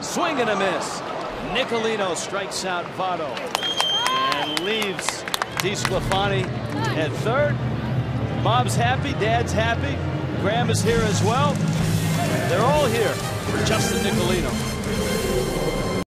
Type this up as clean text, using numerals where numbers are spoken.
Swing and a miss. Nicolino strikes out Votto and leaves DeSclafani at third. Mom's happy, Dad's happy, Graham is here as well. They're all here for Justin Nicolino.